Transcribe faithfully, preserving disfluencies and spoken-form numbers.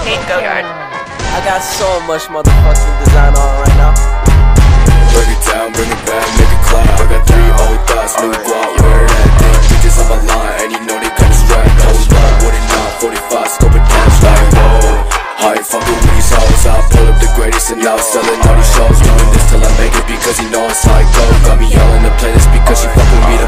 Go-Yard. I got so much motherfucking design on right now. Break it down, bring it back, make it clap. I got three old thoughts, new guap, wear that thing. Bitches on my line, and you know they come strapped. Hold up, what it not, forty-five, scope it down, like whoa. I ain't fucking with these hoes, I pull up the greatest and now selling all these shows. Doing this till I make it because you know it's how it go. Got me yelling the playlist because she fuck with me